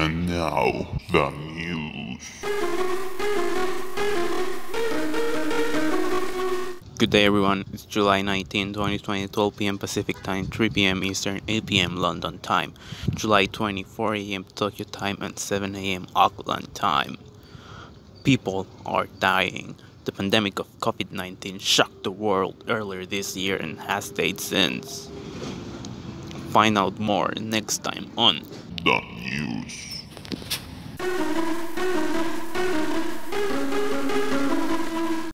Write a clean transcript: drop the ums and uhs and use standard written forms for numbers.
And now, the news. Good day everyone, it's July 19, 2020, 12 p.m. Pacific Time, 3 p.m. Eastern, 8 p.m. London Time, July 20, 4 a.m. Tokyo Time, and 7 a.m. Auckland Time. People are dying. The pandemic of COVID-19 shocked the world earlier this year and has stayed since. Find out more next time on The news.